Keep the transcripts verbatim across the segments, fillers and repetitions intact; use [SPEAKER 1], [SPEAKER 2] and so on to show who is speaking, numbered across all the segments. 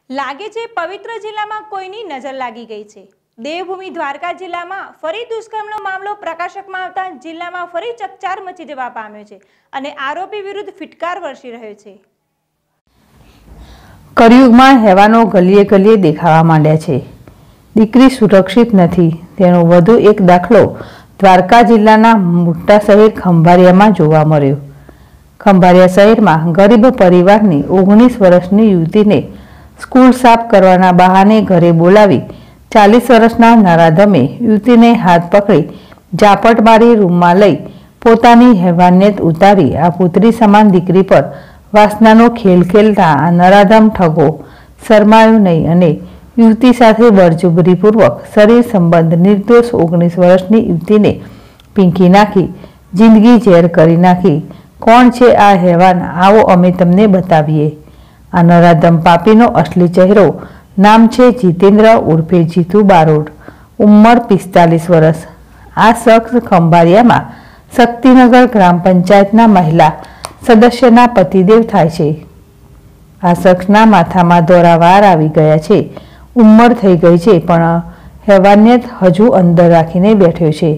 [SPEAKER 1] લાગે છે પવિત્ર જિલ્લામાં કોઈની નજર લાગી ગઈ છે। દેવભૂમિ દ્વારકા જિલ્લામાં ફરી દુષ્કર્મનો મામલો પ્રકાશકમાં આવતા જિલ્લામાં ફરી ચકચાર મચી જવા પામ્યો છે અને આરોપી વિરુદ્ધ ફિટકાર વરસી રહ્યો છે।
[SPEAKER 2] કળિયુગમાં હેવાનો ગલીએ ગલીએ દેખાવા માંડ્યા છે। દીકરી સુરક્ષિત નથી તેનો વધુ એક દાખલો દ્વારકા જિલ્લાના મોટા શહેર ખંભાળિયામાં જોવા મળ્યો। ખંભાળિયા શહેરમાં ગરીબ પરિવારની ઓગણીસ વર્ષની યુવતીને સ્કૂલ સાફ કરવાના બહાને ઘરે બોલાવી ચાલીસ વર્ષના નરાધમે યુવતીને હાથ પકડી ઝાપટ મારી રૂમમાં લઈ પોતાની હેવાનિયત ઉતારી આ પુત્રી સમાન દીકરી પર વાસનાનો ખેલ ખેલતા આ નરાધમ ઠગો શરમાયો નહીં અને યુવતી સાથે બળજબરીપૂર્વક શરીર સંબંધ નિર્દોષ ઓગણીસ વર્ષની યુવતીને પીંખી નાખી જિંદગી ઝેર કરી નાખી। કોણ છે આ હેવાન? આવો અમે તમને બતાવીએ। આ નરાધમ પાપીનો અસલી ચહેરો નામ છે જીતેન્દ્ર ઉર્ફે જીતુ બારોટ, ઉંમર પિસ્તાલીસ વર્ષ। આ શખ્સ ખંભાળિયામાં શક્તિનગર ગ્રામ પંચાયતના મહિલા સદસ્યના પતિદેવ થાય છે। આ શખ્સના માથામાં દોરા વાર આવી ગયા છે, ઉંમર થઈ ગઈ છે પણ હેવાનિયત હજુ અંદર રાખીને બેઠ્યો છે।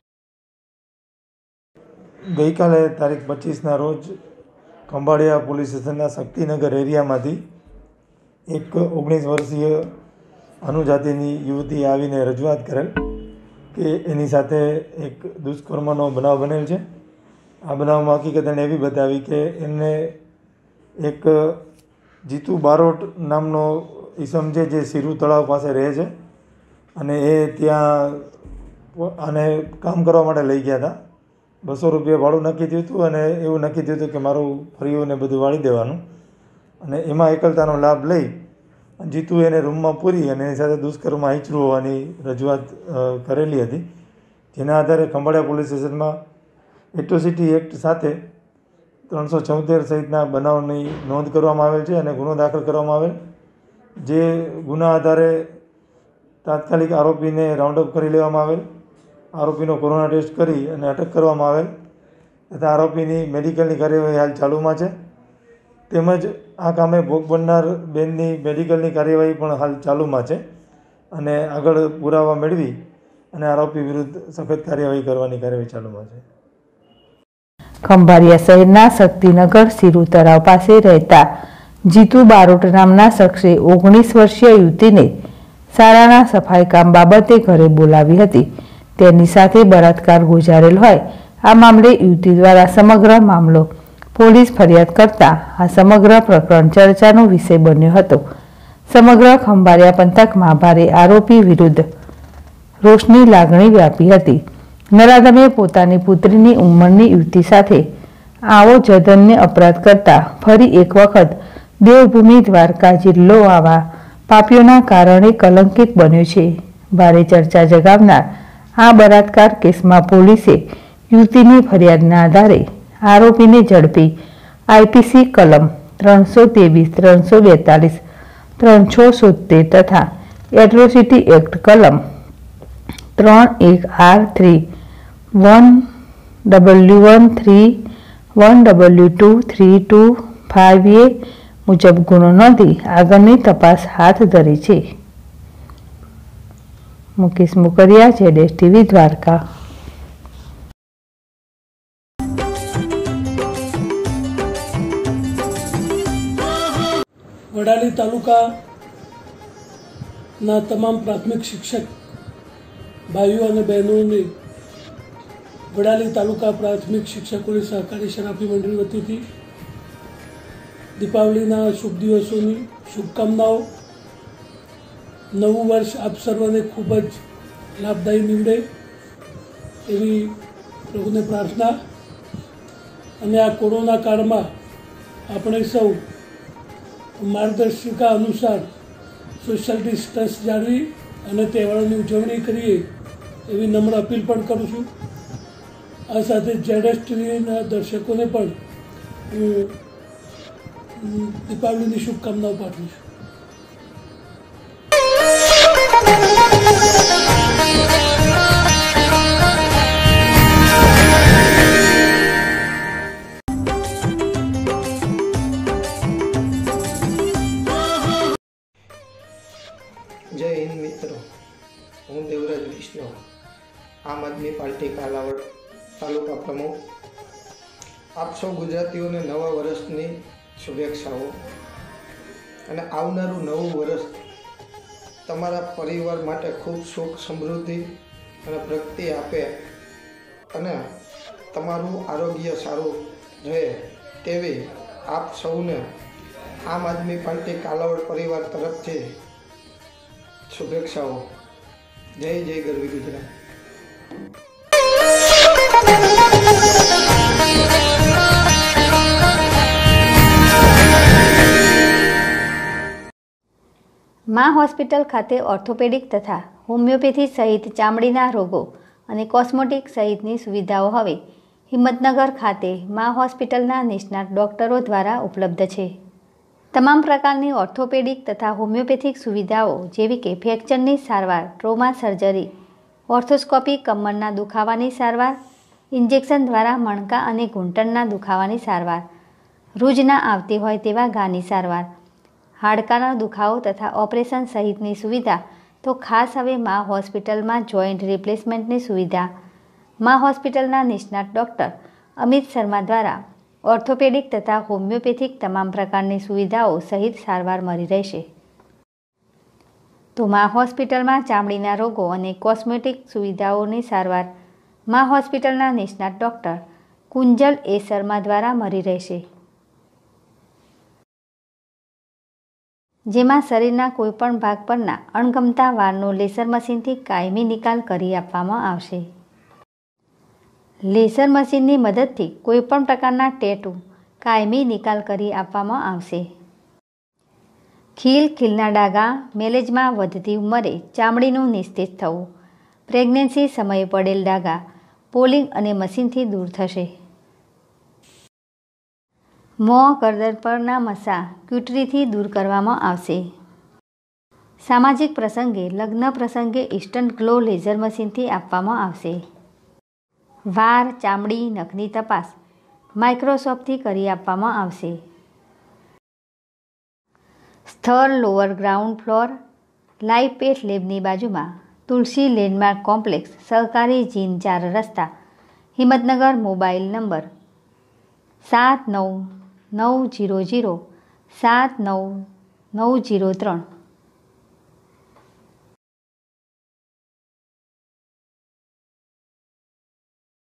[SPEAKER 3] ગઈકાલે તારીખ પચીસના રોજ ખંભાળિયા પોલીસ સ્ટેશનના શક્તિનગર એરિયામાંથી એક ઓગણીસ વર્ષીય અનુજાતિની યુવતી આવીને રજૂઆત કરેલ કે એની સાથે એક દુષ્કર્મનો બનાવ બનેલ છે। આ બનાવમાં હકીકત એને એવી બતાવી કે એમને એક જીતુ બારોટ નામનો ઈસમ છે જે સિરુ તળાવ પાસે રહે છે અને એ ત્યાં આને કામ કરવા માટે લઈ ગયા હતા। બસો રૂપિયા ભાડું નક્કી થયું હતું અને એવું નક્કી થયું હતું કે મારું ફરીઓને બધું વાળી દેવાનું અને એમાં એકલતાનો લાભ લઈ જીતુ એને રૂમમાં પૂરી અને એની સાથે દુષ્કર્મ આચર્યું હોવાની રજૂઆત કરેલી હતી, જેના આધારે ખંભાળિયા પોલીસ સ્ટેશનમાં એટ્રોસિટી એક્ટ સાથે ત્રણસો છોતેર સહિતના બનાવની નોંધ કરવામાં આવેલ છે અને ગુનો દાખલ કરવામાં આવેલ, જે ગુના આધારે તાત્કાલિક આરોપીને રાઉન્ડઅપ કરી લેવામાં આવેલ, આરોપીનો કોરોના ટેસ્ટ કરી અને અટક કરવામાં આવેલ તથા આરોપીની મેડિકલની કાર્યવાહી હાલ ચાલુમાં છે, તેમજ આ કામે ભોગ બનનાર બેનની મેડિકલની કાર્યવાહી પણ હાલ ચાલુમાં છે અને આગળ પુરાવા મેળવી અને આરોપી વિરુદ્ધ સખત કાર્યવાહી કરવાની કાર્યવાહી ચાલુમાં છે।
[SPEAKER 2] ખંભાળિયા શહેરના શક્તિનગર સિરુ તળાવ પાસે રહેતા જીતુ બારોટ નામના શખ્સે ઓગણીસ વર્ષીય યુવતીને શાળાના સફાઈ કામ બાબતે ઘરે બોલાવી હતી। તેની સાથે બળાત્કાર ગુજારેલ હોય આ મામલે યુવતી દ્વારા સમગ્ર મામલો પોલીસ ફરિયાદ કરતા આ સમગ્ર પ્રકરણ ચર્ચાનો વિષય બન્યો હતો। સમગ્ર ખંભાળિયા પંથકમાં ભારે આરોપી વિરુદ્ધ રોષની લાગણી વ્યાપી હતી। નરાધમે પોતાની પુત્રીની ઉંમરની યુવતી સાથે આવો જધન્ય અપરાધ કરતા ફરી એક વખત દેવભૂમિ દ્વારકા જિલ્લો આવા પાપીઓના કારણે કલંકિત બન્યો છે। ભારે ચર્ચા જગાવનાર આ બળાત્કાર કેસમાં પોલીસે યુવતીની ફરિયાદના આધારે આરોપીને ઝડપી આઈપીસી કલમ ત્રણસો ત્રેવીસ ત્રણસો બેતાલીસ ત્રણસો સોતેર તથા એટ્રોસિટી એક્ટ કલમ ત્રણ એક R three one W one three one W two three two five A મુજબ ગુનો નોંધી આગળની તપાસ હાથ ધરી છે। મુકેશ મુકરિયા, જેડેશ ટીવી, દ્વારકા।
[SPEAKER 4] વડાલી તાલુકાના તમામ પ્રાથમિક શિક્ષક ભાઈઓ અને બહેનોને વડાલી તાલુકા પ્રાથમિક શિક્ષકોની સહકારી શરાફી મંડળી વતીથી દીપાવલીના શુભ દિવસોની શુભકામનાઓ। નવું વર્ષ આપ સર્વને ખૂબ જ લાભદાયી નીવડે એવી પ્રભુને પ્રાર્થના અને આ કોરોના કાળમાં આપણે સૌ માર્ગદર્શિકા અનુસાર સોશિયલ ડિસ્ટન્સ જાળવી અને તહેવારોની ઉજવણી કરીએ એવી નમ્ર અપીલ પણ કરું છું। આ સાથે જેડેશ ટીવીના દર્શકોને પણ હું દીપાવલીની શુભકામનાઓ પાઠવું છું।
[SPEAKER 5] જય હિન્દ મિત્રો, હું દેવરાજ વિષ્ણુ, આમ આદમી પાર્ટી કાલાવડ તાલુકા પ્રમુખ. આપ સૌ ગુજરાતીઓને નવા વર્ષની શુભેચ્છાઓ અને આવનારું નવું વર્ષ તમારા પરિવાર માટે ખૂબ સુખ સમૃદ્ધિ અને પ્રગતિ આપે અને તમારું આરોગ્ય સારું રહે તેવી આપ સૌને આમ આદમી પાર્ટી કાલાવડ પરિવાર તરફથી શુભેચ્છાઓ. જય જય ગરવી ગુજરાત.
[SPEAKER 6] મા હોસ્પિટલ ખાતે ઓર્થોપેડિક તથા હોમિયોપેથી સહિત ચામડીના રોગો અને કોસ્મેટિક સહિતની સુવિધાઓ હવે હિંમતનગર ખાતે મા હોસ્પિટલના નિષ્ણાત ડોક્ટરો દ્વારા ઉપલબ્ધ છે. તમામ પ્રકારની ઓર્થોપેડિક તથા હોમિયોપેથિક સુવિધાઓ જેવી કે ફ્રેક્ચરની સારવાર, ટ્રોમા સર્જરી, ઓર્થોસ્કોપી, કમરના દુખાવાની સારવાર, ઇન્જેક્શન દ્વારા મણકા અને ઘૂંટણના દુખાવાની સારવાર, રૂજ ના આવતી હોય તેવા ઘાની સારવાર, હાડકાનો દુખાવો તથા ઓપરેશન સહિતની સુવિધા તો ખાસ હવે મા હોસ્પિટલમાં જોઈન્ટ રિપ્લેસમેન્ટની સુવિધા મા હોસ્પિટલના નિષ્ણાત ડૉક્ટર અમિત શર્મા દ્વારા ઓર્થોપેડિક તથા હોમિયોપેથિક તમામ પ્રકારની સુવિધાઓ સહિત સારવાર મળી રહેશે. તો મા હોસ્પિટલમાં ચામડીના રોગો અને કોસ્મેટિક સુવિધાઓની સારવાર મા હોસ્પિટલના નિષ્ણાત ડૉક્ટર કુંજલ એ શર્મા દ્વારા મળી રહેશે, જેમાં શરીરના કોઈપણ ભાગ પરના અણગમતા વાળનો લેસર મશીનથી કાયમી નિકાલ કરી આપવામાં આવશે. લેસર મશીનની મદદથી કોઈપણ પ્રકારના ટેટુ કાયમી નિકાલ કરી આપવામાં આવશે. ખીલ, ખીલના ડાઘા, મેલેજમાં વધતી ઉંમરે ચામડીનું નિસ્તેજ થવું, પ્રેગ્નન્સી સમયે પડેલ ડાઘા પોલિંગ અને મશીનથી દૂર થશે. મોં, ગરદન પરના મસા ક્યુટરીથી દૂર કરવામાં આવશે. સામાજિક પ્રસંગે, લગ્ન પ્રસંગે ઇન્સ્ટન્ટ ગ્લો લેઝર મશીનથી આપવામાં આવશે. વાળ, ચામડી, નખની તપાસ માઇક્રોસ્કોપથી કરી આપવામાં આવશે. સ્થળ lower ground floor, live path લેબની બાજુમાં તુલસી લેન્ડમાર્ક કોમ્પ્લેક્સ, સહકારી જીન ચાર રસ્તા, હિંમતનગર. મોબાઈલ નંબર સાત નવ નવ જીરો જીરો સાત નવ નવ જીરો ત્રણ.